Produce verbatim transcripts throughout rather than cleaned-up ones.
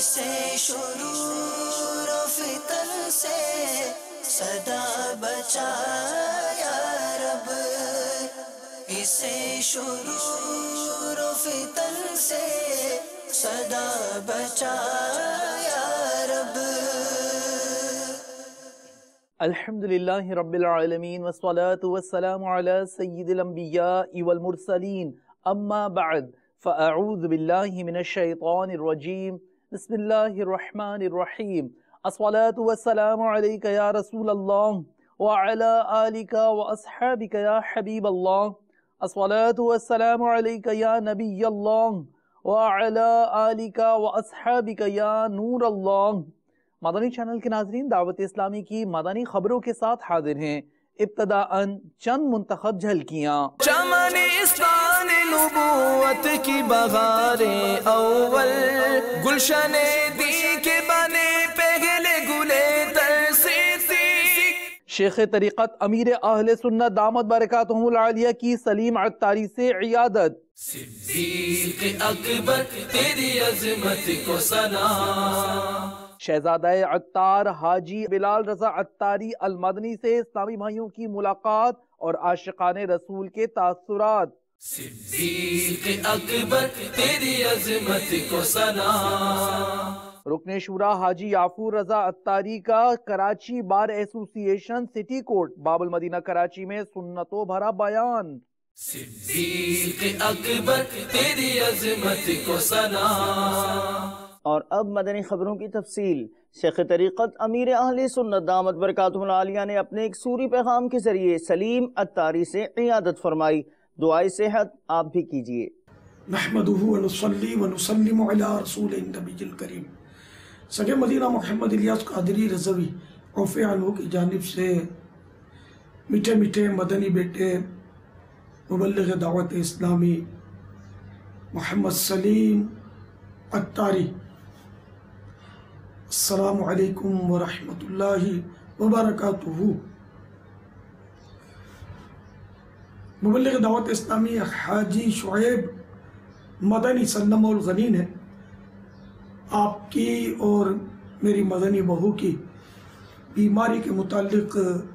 اسے شرور و فتن سے صدا بچا یا رب، اسے شرور و فتن سے صدا بچا یا رب۔ الحمدللہ رب العالمین والصلاة والسلام علی سید الانبیاء والمرسلین، اما بعد فاعوذ باللہ من الشیطان الرجیم، بسم اللہ الرحمن الرحیم۔ الصلاة والسلام علیک یا رسول اللہ وعلی آلک واصحابک یا حبیب اللہ، الصلاة والسلام علیک یا نبی اللہ وعلی آلک واصحابک یا نور اللہ۔ مدنی چینل کے ناظرین، دعوت اسلامی کی مدنی خبروں کے ساتھ حاضر ہیں۔ ابتداءً چند منتخب جھلکیاں۔ چمن استان نبوت کی بہاریں اول، گلشن دی کے بنے پہلے گلے ترسیسی۔ شیخ طریقت امیر اہل سنت دامت برکاتہم العالیہ کی سلیم عطاری سے عیادت۔ صدیق اکبر تیری عظمت کو سلام۔ شہزادہ عطار حاجی بلال رضا عطاری المدنی سے اسلامی بھائیوں کی ملاقات اور عاشقان رسول کے تاثرات۔ صدیق اکبر تیری عظمت کو سلام۔ رکن شورا حاجی یافور رضا عطاری کا کراچی بار ایسوسی ایشن سٹی کورٹ باب المدینہ کراچی میں سنتوں بھرا بیان۔ صدیق اکبر تیری عظمت کو سلام۔ اور اب مدنی خبروں کی تفصیل۔ شیخ طریقت امیر اہل سنت دامت برکاتہم العالیہ نے اپنے ایک سوری پیغام کے ذریعے سلیم عطاری سے عیادت فرمائی۔ دعائے صحت آپ بھی کیجئے۔ نحمدہ ونصلی ونسلم علی رسول النبی الکریم۔ سگے مدینہ محمد الیاس قادری رضوی رفیع عنہ کی جانب سے میٹھے میٹھے مدنی بیٹے مبلغ دعوت اسلامی محمد سلیم عطاری، السلام علیکم ورحمۃ اللہ وبرکاتہ۔ مبلغ دعوت اسلامی حاجی شعیب مدنی سلم الغنی نے آپ کی اور میری مدنی بہو کی بیماری کے متعلق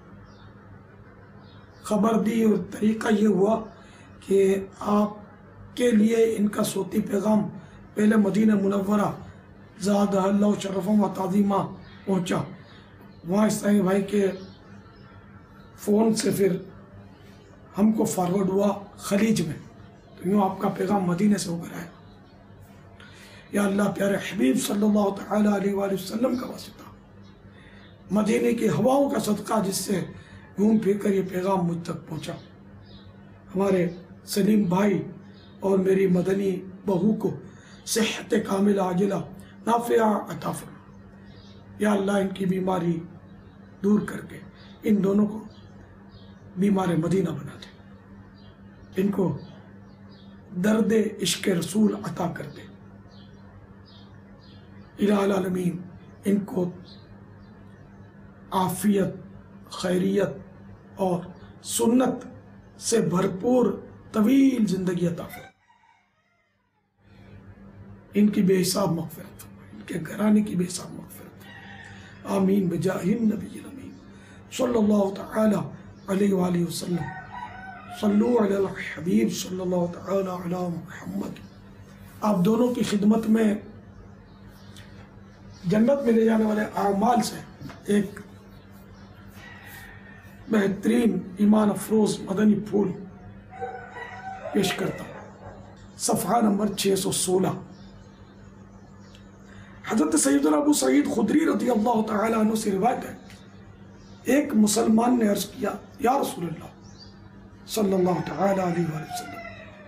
خبر دی، اور طریقہ یہ ہوا کہ آپ کے لیے ان کا صوتی پیغام پہلے مدینہ منورہ زادہ اللہ شرفم و تعظیمہ پہنچا، وہاں اسلامی بھائی کے فون سے پھر ہم کو فارورڈ ہوا خلیج میں، تو یوں آپ کا پیغام مدینہ سے ہو کر آئے۔ یا اللہ پیارے حبیب صلی اللہ تعالیٰ علیہ وآلہ وسلم کا واسطہ، مدینہ کی ہواؤں کا صدقہ جس سے گھوم پھر کر یہ پیغام مجھ تک پہنچا، ہمارے سلیم بھائی اور میری مدنی بہو کو صحت کاملہ عاجلہ نافعہ عطا فرما۔ یا اللہ ان کی بیماری دور کر کے ان دونوں کو بیمار مدینہ بنا دے، ان کو درد عشق رسول عطا کر دے۔ الہ العالمین ان کو عافیت، خیریت اور سنت سے بھرپور طویل زندگی عطا فرما، ان کی بے حساب مغفرت فرما، ان کے گھرانے کی بے حساب مغفرت فرما، آمین بجاہ النبی الامین صلی اللہ تعالی علیہ وآلہ وسلم۔ صلو علی الحبیب صلی اللہ تعالی علی محمد۔ آپ دونوں کی خدمت میں جنت میں لے جانے والے اعمال سے ایک بہترین ایمان افروز مدنی پھول پیش کرتا ہوں۔ صفحہ نمبر چھ سو سولہ۔ حضرت سیدنا ابو سعید خدری رضی اللہ تعالیٰ عنہ سے روایت ہے، ایک مسلمان نے عرض کیا، یا رسول اللہ صلی اللہ تعالیٰ علیہ وآلہ وسلم،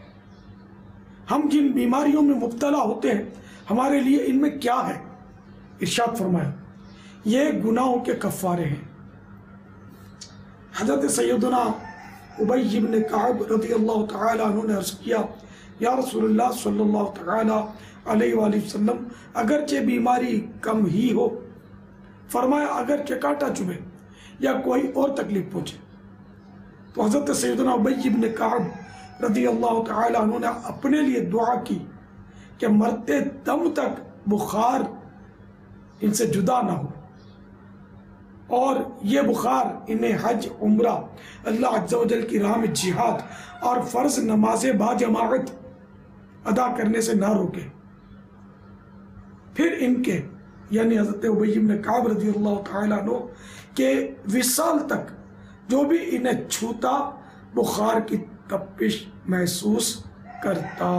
ہم جن بیماریوں میں مبتلا ہوتے ہیں ہمارے لیے ان میں کیا ہے؟ ارشاد فرمایا، یہ گناہوں کے کفارے ہیں۔ حضرت سیدنا ابی بن کعب رضی اللہ تعالیٰ عنہ نے عرض کیا، یا رسول اللہ صلی اللہ تعالیٰ علیہ وآلہ وسلم، اگرچہ بیماری کم ہی ہو، فرمایا اگرچہ کانٹا چبھے یا کوئی اور تکلیف پہنچے۔ تو حضرت سیدنا ابی بن کعب رضی اللہ تعالیٰ عنہ نے اپنے لیے دعا کی کہ مرتے دم تک بخار इनसे जुदा ना हो, और ये बुखार इन्हें हज, उम्रा, अल्लाह अज़्ज़ा वजल की राह में जिहाद और फ़र्ज नमाज़े बाजमाअत अदा करने से ना रोके। फिर इनके यानी हज़रत उबई इब्न काब रज़ियल्लाहु तआला अन्हु के विसाल तक जो भी इन्हें छूता बुखार की तपिश महसूस करता।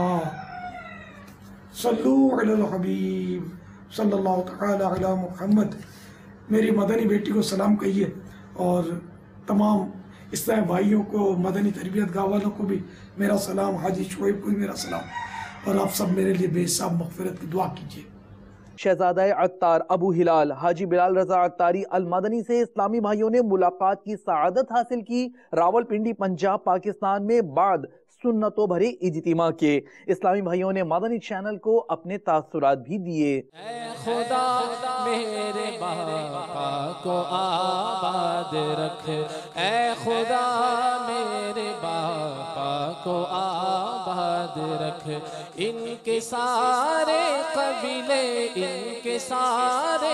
सल्लू अलल हबीब सल्लल्लाहु तआला अला मुहम्मद। मेरी मदनी बेटी को सलाम कहिए और तमाम इस्लामी भाइयों को, मदनी तरबियत गाह वालों को भी मेरा सलाम, हाजी शुएब को भी मेरा सलाम, और आप सब मेरे लिए बेहिसाब मग़फ़िरत की दुआ कीजिए। शहज़ादा अत्तार अबू हिलाल हाजी बिलाल रज़ा अत्तारी अल मदनी से इस्लामी भाइयों ने मुलाकात की सआदत हासिल की। रावलपिंडी पंजाब पाकिस्तान में बाद सुन्नतों भरे इज्तिमा के इस्लामी भाइयों ने मदनी चैनल को अपने तासुरात भी दिए। ऐ खुदा मेरे बापा को आबाद रख, ऐ खुदा मेरे बापा को आबाद रख, इनके सारे कबीले, इनके सारे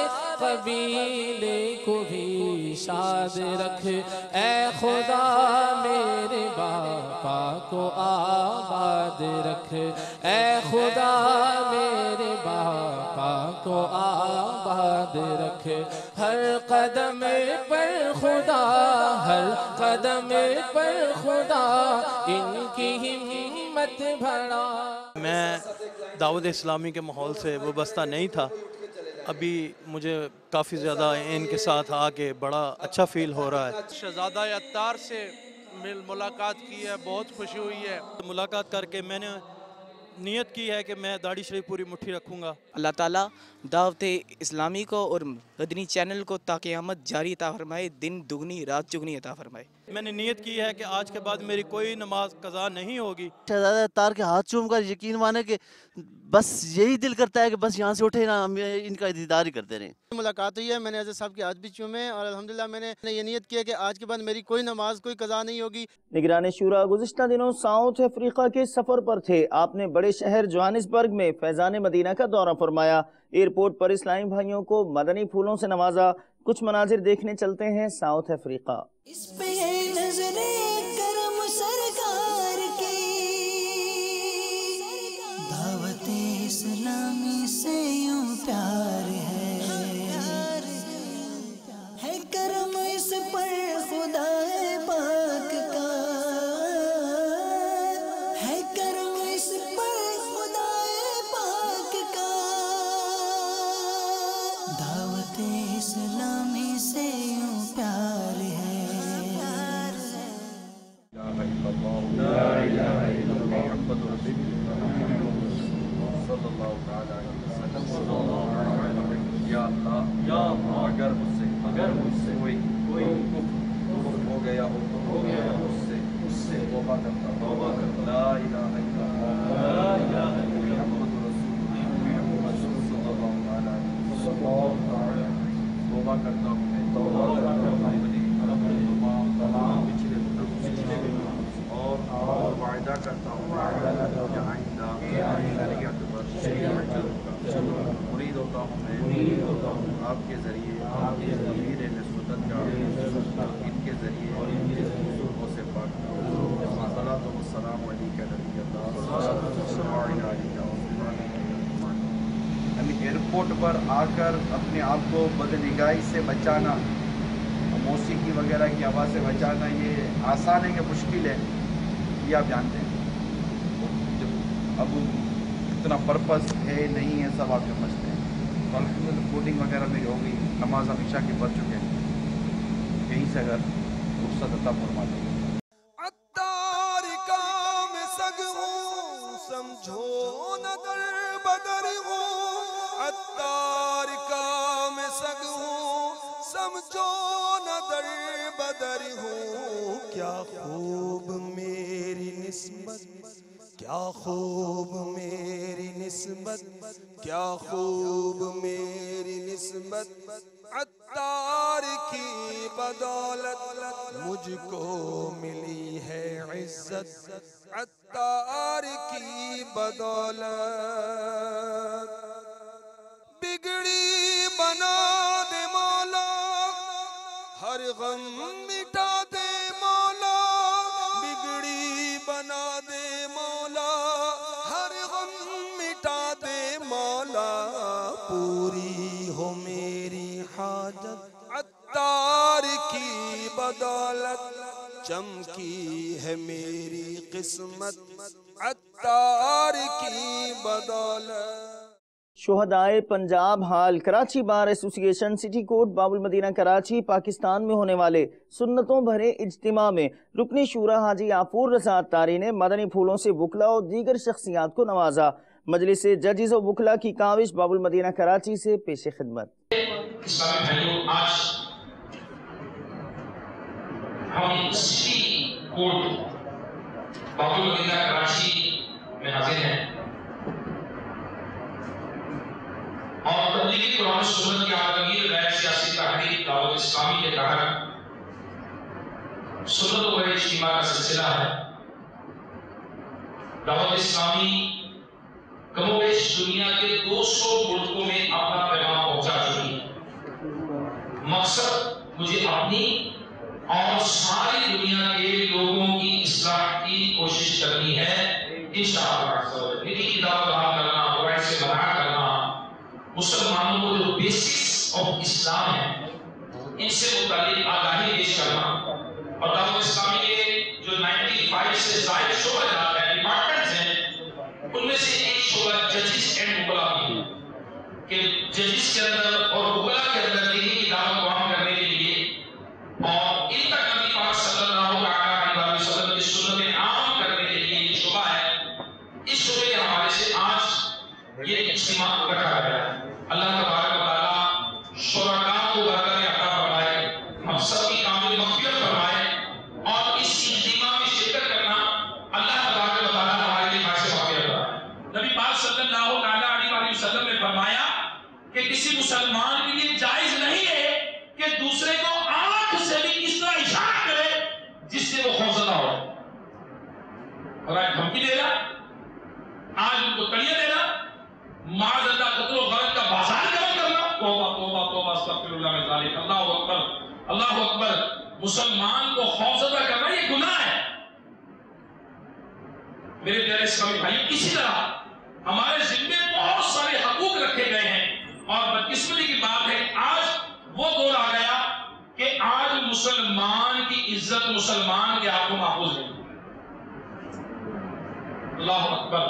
कबीले को भी शाद रख, ऐ खुदा मेरे बापा को आबाद रख, ऐ खुदा मेरे बापा को आबाद रख, हर कदम पर खुदा, हर कदम पर खुदा इनकी हिम्मत बढ़ा। मैं दावत इस्लामी के माहौल से वाबस्ता नहीं था, अभी मुझे काफ़ी ज़्यादा इनके साथ आके बड़ा अच्छा फील हो रहा है। शहज़ादा अत्तार से मिल मुलाकात की है, बहुत खुशी हुई है। मुलाकात करके मैंने नियत की है कि मैं दाढ़ी शरीफ पूरी मुट्ठी रखूँगा। अल्लाह ताला दावत इस्लामी को और मदनी चैनल को ता क़यामत जारी अता फरमाए, दिन दुगनी रात चुगनी अता फरमाए। मैंने नियत की है कि आज के बाद मेरी कोई नमाज कज़ा नहीं होगी। शहज़ादा अत्तार के हाथ चूम कर यकीन माने कि बस यही दिल करता है कि बस यहाँ से उठे ना, हम इनका दीदार ही करते रहें। मुलाकात हुई है, मैंने हज़रत साहब के हाथ भी चूमे और अल्हम्दुलिल्लाह मैंने ये नियत किया कि आज के बाद मेरी कोई नमाज, कोई कज़ा नहीं होगी। निगरान शुरा गुज़िश्ता दिनों साउथ अफ्रीका के सफ़र पर थे। आपने बड़े शहर जोहानिसबर्ग में फैज़ान मदीना का दौरा फरमाया। एयरपोर्ट पर इस्लामी भाइयों को मदनी फूलों से नवाजा। कुछ मनाजिर देखने चलते हैं साउथ अफ्रीका। इस पे नज़रे करम सरकार की, दावत इस्लामी से यूं प्यार है, है करम इस पर खुदा पाक का, है करम इस पर खुदा पाक का, दावत इस्लामी से यूं प्यार है। अगर मुझसे अगर मुझसे कोई कोई कुफ्र हो गया हो तो हो गया उससे उससे तौबा करता तौबा करता ला इलाहा इल्लल्लाह ला इलाहा इल्लल्लाह मुहम्मदुर रसूलुल्लाह सल्लल्लाहु अलैहि वसल्लम तौबा करता हूँ मैं तौबा करता हूँ अपनी तमाम तमाम पिछले पिछले और और वायदा करता हूँ कि आइंदा शरीयत पर शरीयत मुरीद होता हूँ मैं मुरीद होता हूँ आपके ज़रिए आपके ज़रिए नस्बत का इनके ज़रिए और इनके ज़रिए से पाक सलातो व सलाम अलैका नबी अल्लाह। एयरपोर्ट पर आकर अपने आप को बदनिगाही से बचाना, मौसीकी वगैरह की आवाज़ से बचाना, ये आसान है कि मुश्किल है, ये आप जानते हैं। अब इतना पर्पस है नहीं है सब आप समझते हैं। तो अल्हम्दुलिल्लाह कोडिंग वगैरह मेरी हो गई, नमाज हमेशा के पढ़ चुके हैं, यहीं से अगर रुख्सत अता फरमा दें। अत्तार काम सग हूँ समझो न दर बदर हूँ, अत्तार काम सग हूँ समझो न दर बदर हूँ, क्या खूब मेरी निस्बत, क्या खूब मेरी निस्बत, क्या खूब मेरी निस्बत, अत्तार की बदौलत मुझको मिली है इज्जत, अत्तार की बदौलत। بگڑی بنا دے مولا ہر غم مٹا دے مولا بگڑی بنا دے مولا ہر غم مٹا دے مولا پوری ہو میری حاجت عطار کی بدولت چمکی ہے میری قسمت عطار کی بدولت. شہدائے پنجاب حال کراچی بار ایسوسی ایشن سٹی کورٹ باب المدینہ کراچی پاکستان میں ہونے والے سنتوں بھرے اجتماع میں رکنی شورا حاجی عافور رضا عطاری نے مدنی پھولوں سے وکلا اور دیگر شخصیات کو نوازا. مجلس ججز و وکلا کی کاوش باب المدینہ کراچی سے پیش خدمت. اسلامی بھائیوں، آج ہم سٹی کورٹ باب المدینہ کراچی میں حاضر ہیں اور تبلیغ قرآن و سنت کی عالمگیر غیر سیاسی تحریک دعوت اسلامی کے تحت سنت و اجتماع کا سلسلہ ہے. دعوت اسلامی کم و بیش دنیا کے دو سو ملکوں میں اپنا پیغام پہنچا چکی ہے. مقصد مجھے اپنی اور ساری دنیا کے لوگوں کی اصلاح کی کوشش کرنی ہے. انشاءاللہ میری کتاب بیان کرنا، قرآن سے منع کرنا، مسلمانوں کو جو بیسکس آف اسلام ہیں ان سے متعلق آگاہی پیش کرنا، اور دعوت اسلامی کے جو نائنٹی فائیو سے زائد شعبہ جات ہیں، ڈپارٹمنٹس ہیں، ان میں سے ایک شعبہ ججز اینڈ وکلا بھی ہے کہ ججز کے اندر اور وکلا کے اندر دینی کی دعوت کو عام کرنے کے لیے اور ان تک نبی پاک صلی اللہ علیہ وسلم کی سنتیں عام کرنے کے لیے یہ شعبہ ہے. اس شعبے کے حوالے سے آج یہ اجتماع رکھا گیا ہے. اللہ تبارک و تعالیٰ شرکاء کو برکت عطا فرمائے، ہم سب کی کامل مغفرت فرمائے، اور اس اجتماع میں شرکت کرنا اللہ تبارک و تعالیٰ ہمارے لیے باعث مغفرت ہے. نبی پاک صلی اللہ علیہ وسلم نے فرمایا کہ کسی مسلمان کے لیے جائز نہیں ہے کہ دوسرے کو آنکھ سے بھی اس طرح اشارہ کرے جس سے وہ خوفزدہ ہو. اور آج دھمکی دے رہا، آج ان کو تڑیے دے رہا، معاذ اللہ قتل و غرض کا بازار گرم کرنا. توبہ توبہ توبہ استغفر اللہ من ذالک. اللہ اکبر اللہ اکبر. مسلمان کو خوفزدہ کرنا یہ گناہ ہے. میرے پیارے اسلامی بھائی، اسی طرح ہمارے ذمے بہت سارے حقوق رکھے گئے ہیں، اور بدقسمتی کی بات ہے آج وہ دور آ گیا کہ آج مسلمان کی عزت مسلمان کے ہاتھوں محفوظ ہے. اللہ اکبر.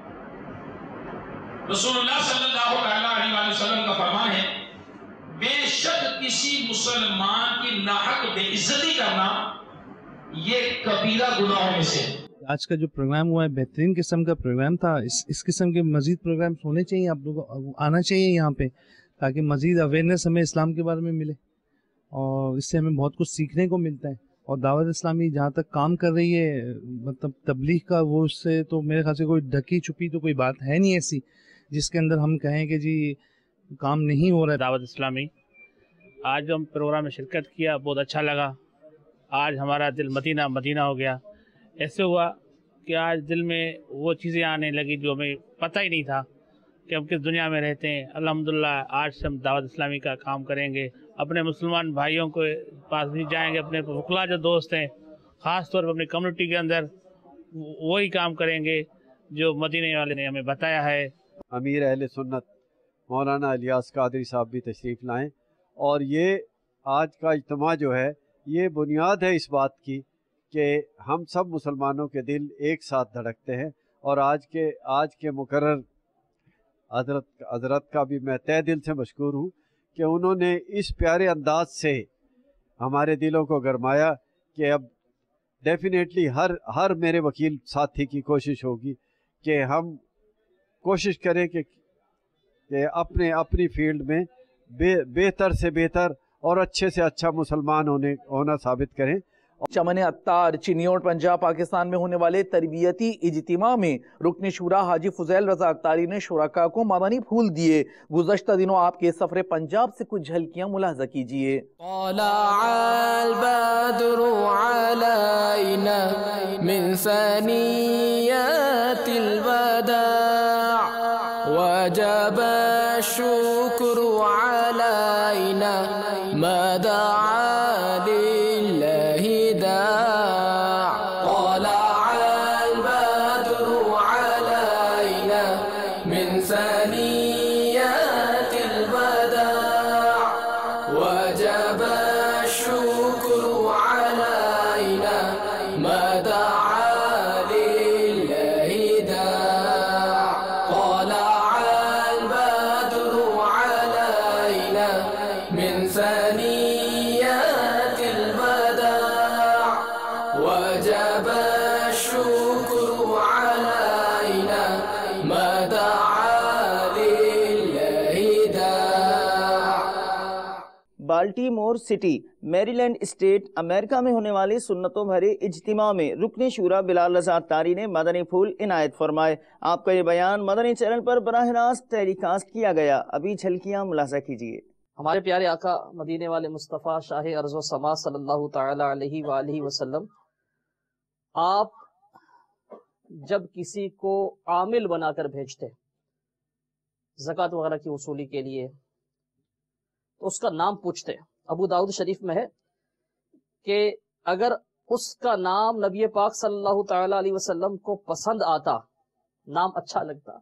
رسول اللہ صلی اللہ علیہ وسلم کا فرمان ہے، بے شک کسی مسلمان کی ناحق بے عزتی کرنا یہ کبیرہ گناہوں میں سے. آج کا جو پروگرام ہوا ہے بہترین قسم کا پروگرام تھا. اس اس قسم کے مزید پروگرامز ہونے چاہیے، آپ لوگ آنا چاہیے یہاں پہ، تاکہ مزید اویئرنیس ہمیں اسلام کے بارے میں ملے، اور اس سے ہمیں بہت کچھ سیکھنے کو ملتا ہے. اور دعوت اسلامی جہاں تک کام کر رہی ہے مطلب تبلیغ کا، وہ اس سے تو میرے خیال سے کوئی ڈھکی چھپی تو کوئی بات ہے نہیں ایسی جس کے اندر ہم کہیں کہ جی کام نہیں ہو رہا ہے. دعوت اسلامی آج ہم پروگرام میں شرکت کیا، بہت اچھا لگا. آج ہمارا دل مدینہ مدینہ ہو گیا. ایسے ہوا کہ آج دل میں وہ چیزیں آنے لگی جو ہمیں پتہ ہی نہیں تھا کہ ہم کس دنیا میں رہتے ہیں. الحمدللہ آج سے ہم دعوت اسلامی کا کام کریں گے، اپنے مسلمان بھائیوں کو پاس بھی جائیں گے، اپنے وکلا جو دوست ہیں خاص طور پر اپنی کمیونٹی کے اندر وہی کام کریں گے جو مدینے والے نے ہمیں بتایا ہے. امیر اہل سنت مولانا الیاس قادری صاحب بھی تشریف لائیں، اور یہ آج کا اجتماع جو ہے یہ بنیاد ہے اس بات کی کہ ہم سب مسلمانوں کے دل ایک ساتھ دھڑکتے ہیں. اور آج کے آج کے مقرر حضرت حضرت کا بھی میں تہ دل سے مشکور ہوں کہ انہوں نے اس پیارے انداز سے ہمارے دلوں کو گرمایا کہ اب ڈیفینیٹلی ہر ہر میرے وکیل ساتھی کی کوشش ہوگی کہ ہم کوشش کریں کہ کہ اپنے اپنی فیلڈ میں بے بہتر سے بہتر اور اچھے سے اچھا مسلمان ہونے ہونا ثابت کریں. چمن عطار چنیوٹ پنجاب پاکستان میں ہونے والے تربیتی اجتماع میں رکن شورا حاجی فضیل رضا عطاری نے شرکاء کو مدنی پھول دیے. گزشتہ دنوں آپ کے سفر پنجاب سے کچھ جھلکیاں ملاحظہ کیجئے. طلع البدر علينا من ثنيات الوداع وجب الشكر Baltimore city Maryland state امریکہ میں ہونے والے سنتوں بھرے اجتماع میں رکن شورا بلال رضا اتاری نے مدنی پھول عنایت فرمائے۔ آپ کا یہ بیان مدنی چینل پر براہ راست ٹیلی کاسٹ کیا گیا، ابھی جھلکیاں ملاحظہ کیجیے۔ ہمارے پیارے آقا مدینے والے مصطفیٰ شاہ ارض و سما صلی اللہ تعالی علیہ وآلہ وسلم، آپ جب کسی کو عامل بنا کر بھیجتے زکوٰۃ وغیرہ کی وصولی کے لیے تو اس کا نام پوچھتے۔ ابو داؤد شریف میں ہے کہ اگر اس کا نام نبی پاک صلی اللہ تعالی علیہ وسلم کو پسند آتا، نام اچھا لگتا،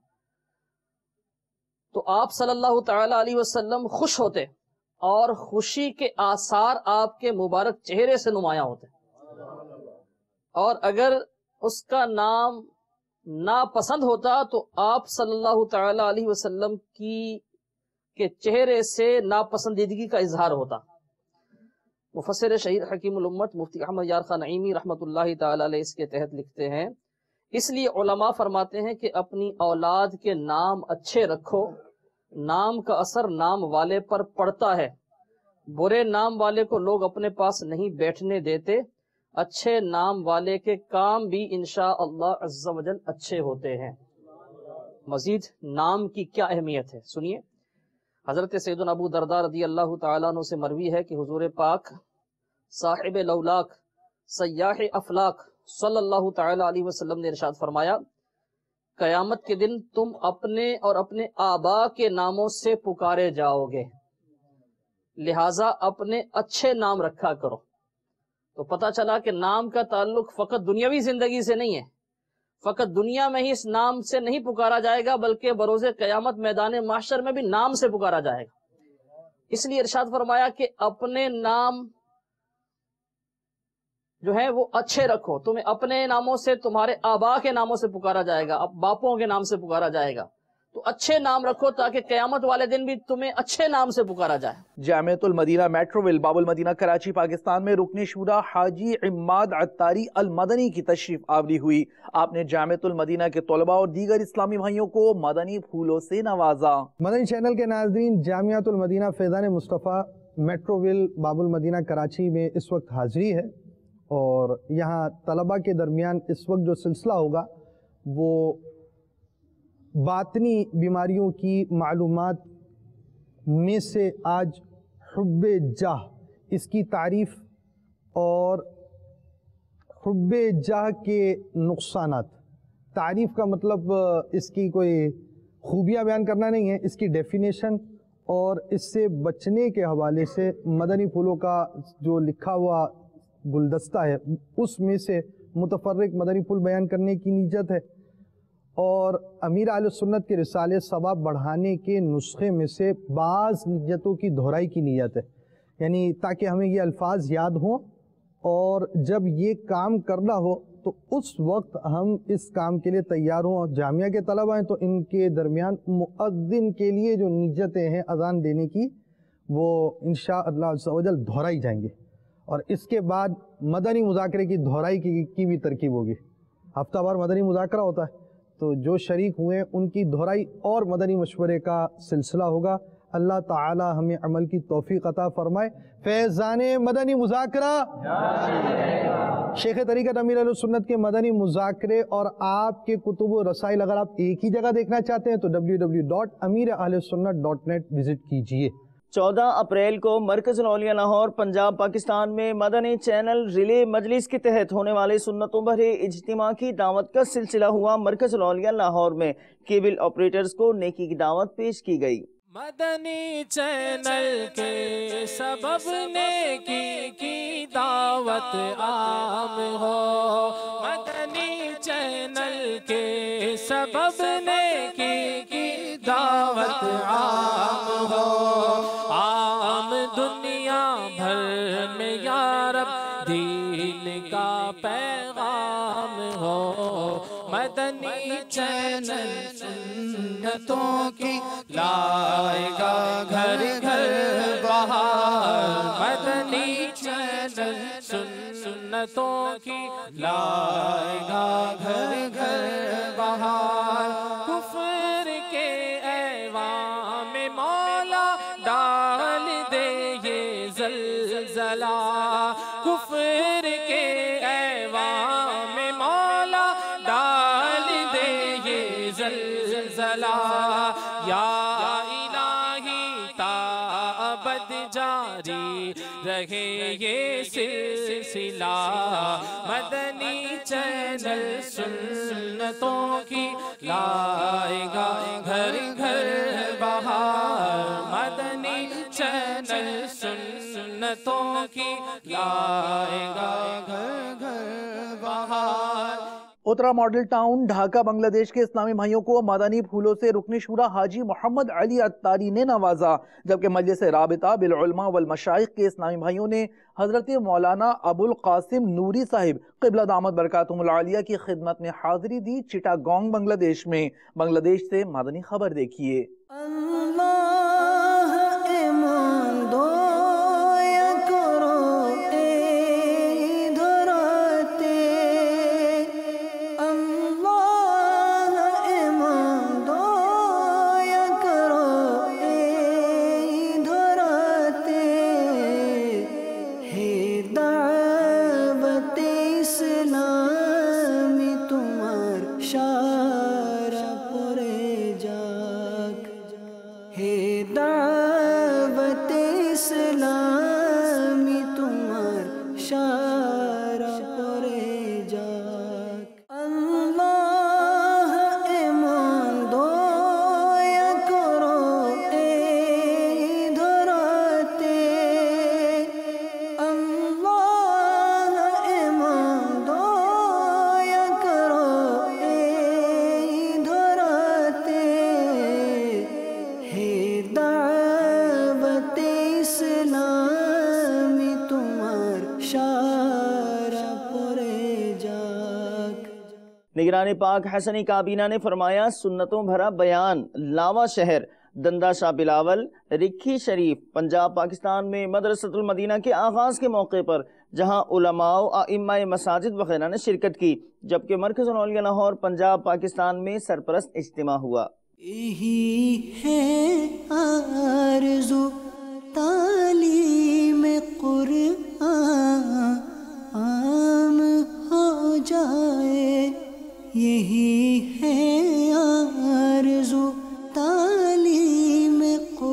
تو آپ صلی اللہ تعالی علیہ وسلم خوش ہوتے اور خوشی کے آثار آپ کے مبارک چہرے سے نمایاں ہوتے۔ اور اگر اس کا نام ناپسند ہوتا تو آپ صلی اللہ تعالی علیہ وسلم کی کے چہرے سے ناپسندیدگی کا اظہار ہوتا۔ مفسر شہید حکیم الامت مفتی احمد یار خان نعیمی رحمۃ اللہ تعالی علیہ اس کے تحت لکھتے ہیں، اس لیے علماء فرماتے ہیں کہ اپنی اولاد کے نام اچھے رکھو، نام کا اثر نام والے پر پڑتا ہے، برے نام والے کو لوگ اپنے پاس نہیں بیٹھنے دیتے، اچھے نام والے کے کام بھی انشاءاللہ عز و جل اچھے ہوتے ہیں۔ مزید نام کی کیا اہمیت ہے سنیے۔ حضرت سیدنا ابو درداء رضی اللہ تعالیٰ عنہ سے مروی ہے کہ حضور پاک صاحب لولاک سیاح افلاک صلی اللہ تعالی علیہ وسلم نے ارشاد فرمایا، قیامت کے دن تم اپنے اور اپنے آبا کے ناموں سے پکارے جاؤ گے، لہٰذا اپنے اچھے نام رکھا کرو۔ تو پتہ چلا کہ نام کا تعلق فقط دنیاوی زندگی سے نہیں ہے، فقط دنیا میں ہی اس نام سے نہیں پکارا جائے گا بلکہ بروز قیامت میدان محشر میں بھی نام سے پکارا جائے گا۔ اس لیے ارشاد فرمایا کہ اپنے نام جو ہے وہ اچھے رکھو، تمہیں اپنے ناموں سے تمہارے آبا کے ناموں سے پکارا جائے گا، اب باپوں کے نام سے پکارا جائے گا، تو اچھے نام رکھو تاکہ قیامت والے دن بھی تمہیں اچھے نام سے پکارا جائے۔ جامعۃ المدینہ میٹروویل باب المدینہ کراچی پاکستان میں رکن شورا حاجی عماد عطاری المدنی کی تشریف آوری ہوئی۔ آپ نے جامعۃ المدینہ کے طلباء اور دیگر اسلامی بھائیوں کو مدنی پھولوں سے نوازا۔ مدنی چینل کے ناظرین، جامعۃ المدینہ فیضان مصطفیٰ میٹروویل باب المدینہ کراچی میں اس وقت حاضری ہے، اور یہاں طلباء کے درمیان اس وقت جو سلسلہ ہوگا وہ باطنی بیماریوں کی معلومات میں سے آج حب جاہ، اس کی تعریف اور حب جاہ کے نقصانات۔ تعریف کا مطلب اس کی کوئی خوبیاں بیان کرنا نہیں ہے، اس کی ڈیفینیشن اور اس سے بچنے کے حوالے سے مدنی پھولوں کا جو لکھا ہوا گلدستہ ہے اس میں سے متفرق مدنی پھول بیان کرنے کی نیت ہے، اور امیر اہل سنت کے رسالے ثواب بڑھانے کے نسخے میں سے بعض نیتوں کی دہرائی کی نیت ہے، یعنی تاکہ ہمیں یہ الفاظ یاد ہوں اور جب یہ کام کرنا ہو تو اس وقت ہم اس کام کے لیے تیار ہوں۔ جامعہ کے طلبہ ہیں تو ان کے درمیان مؤذن کے لیے جو نیتیں ہیں اذان دینے کی وہ انشاءاللہ عز و جل دہرائی جائیں گے، اور اس کے بعد مدنی مذاکرے کی دہرائی کی, کی بھی ترکیب ہوگی۔ ہفتہ وار مدنی مذاکرہ ہوتا ہے تو جو شریک ہوئے ان کی دہرائی اور مدنی مشورے کا سلسلہ ہوگا۔ اللہ تعالی ہمیں عمل کی توفیق عطا فرمائے۔ فیضان مدنی مذاکرہ، شیخ طریقت امیر اہل سنت کے مدنی مذاکرے اور آپ کے کتب و رسائل اگر آپ ایک ہی جگہ دیکھنا چاہتے ہیں تو W W W dot Ameer Ahle Sunnat dot net visit کیجئے۔ چودہ اپریل کو مرکز الاولیاء لاہور پنجاب پاکستان میں مدنی چینل ریلے مجلس کے تحت ہونے والے سنتوں بھرے اجتماع کی دعوت کا سلسلہ ہوا۔ مرکز الاولیاء لاہور میں کیبل آپریٹرز کو نیکی کی دعوت پیش کی گئی۔ مدنی چینل کے سبب نیکی کی دعوت عام ہو، مدنی چینل کے سبب نیکی کی دعوت عام ہو، عام دنیا بھر میں یا رب دین کا پیغام ہو، مدنی چینل سنتوں کی لائے گا گھر گھر بہار، مدنی چینل سنتوں کی لائے گا گھر گھر بہار، کفر کے ایوان میں مولا ڈال دے یہ زلزلہ یا الہی تا ابد جاری رہے یہ سلسلہ مدنی چینل سنتوں کی لائے گا گھر گھر بہار مدنی چینل سنتوں کی لائے گا گھر گھر بہار اترا ماڈل ٹاؤن ڈھاکہ بنگلہ دیش کے اسلامی بھائیوں کو مدنی پھولوں سے رکن شورا حاجی محمد علی عطاری نے نوازا، جبکہ مجلس رابطہ بالعلماء والمشائخ کے اسلامی بھائیوں نے حضرت مولانا ابو القاسم نوری صاحب قبلہ دامت برکاتہم العالیہ کی خدمت میں حاضری دی چٹاگانگ بنگلہ دیش میں۔ بنگلہ دیش سے مدنی خبر دیکھیے۔ نگران پاک حسنی کابینہ نے فرمایا سنتوں بھرا بیان لاوا شہر دندہ شاہ بلاول رکھی شریف پنجاب پاکستان میں مدرسۃ المدینہ کے آغاز کے موقع پر جہاں علماء و ائمہ مساجد وغیرہ نے شرکت کی، جبکہ مرکز انولیہ لاہور پنجاب پاکستان میں سرپرست اجتماع ہوا۔ یہی ہے آرزو تعلیم قرآن عام ہو جائے، یہی ہے آرزو تعلیم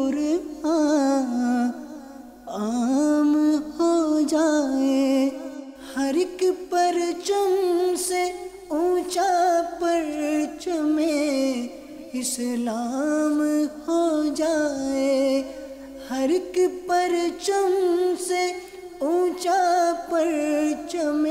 قرآن عام ہو جائے، ہر ایک پرچم سے اونچا پرچم اسلام ہو جائے، ہر ایک پرچم سے اونچا پرچم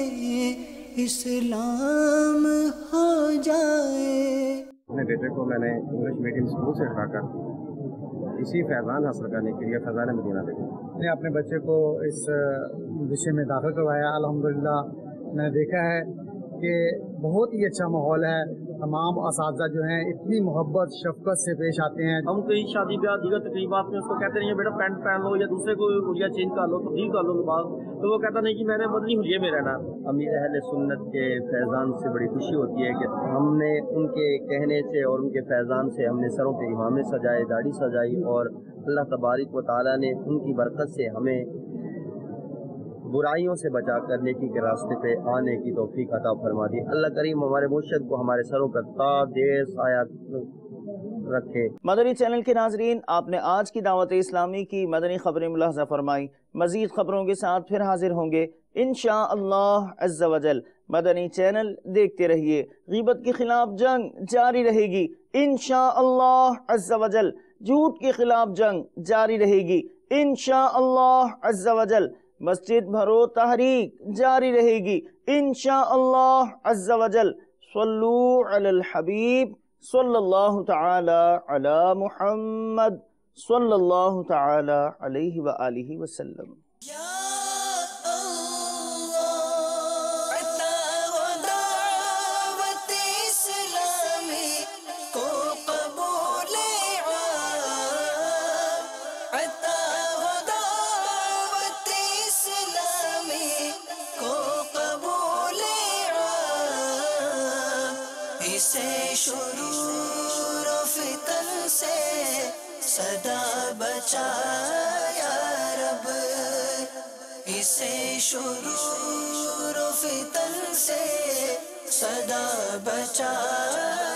اسلام ہو جائے۔ اپنے بیٹے کو میں نے انگلش میڈیم اسکول سے اٹھا کر اسی فیضان حاصل کرنے کے لیے فیضان مدینہ بھیجا۔ میں نے اپنے بچے کو اس وشے میں داخل کروایا، الحمدللہ میں نے دیکھا ہے کہ بہت ہی اچھا ماحول ہے، تمام اساتذہ جو ہیں اتنی محبت شفقت سے پیش آتے ہیں۔ ہم کئی شادی بیاہ دیگر تقریبات میں اس کو کہتے نہیں بیٹا پینٹ پہن لو یا دوسرے کو حلیہ چینج کر لو تبدیل کر لو لباس، تو وہ کہتا نہیں کہ میں نے مدنی حلیے میں رہنا۔ امیر اہل سنت کے فیضان سے بڑی خوشی ہوتی ہے کہ ہم نے ان کے کہنے سے اور ان کے فیضان سے ہم نے سروں پہ امامے سجائے، داڑھی سجائی، اور اللہ تبارک و تعالیٰ نے ان کی برکت سے ہمیں برائیوں سے بچا کر نیکی کے راستے پہ آنے کی توفیق عطا فرما دی۔ اللہ کریم ہمارے مرشد کو ہمارے سروں پر تا دیر سایہ رکھے۔ مدنی چینل کے ناظرین، آپ نے آج کی دعوت اسلامی کی مدنی خبریں ملاحظہ فرمائی، مزید خبروں کے ساتھ پھر حاضر ہوں گے انشاءاللہ عز و جل۔ مدنی چینل دیکھتے رہیے، غیبت کے خلاف جنگ جاری رہے گی انشاءاللہ عز و جل، جھوٹ کے خلاف جنگ جاری رہے گی انشاءاللہ عز و جل، مسجد بھرو تحریک جاری رہے گی انشاءاللہ عز و جل۔ صلو علی الحبیب صلی اللہ تعالی علی محمد صلی اللہ تعالی علیہ وآلہ وسلم۔ شرور و فتن سے صدا بچا یا رب، اسے شرور و فتن سے صدا بچا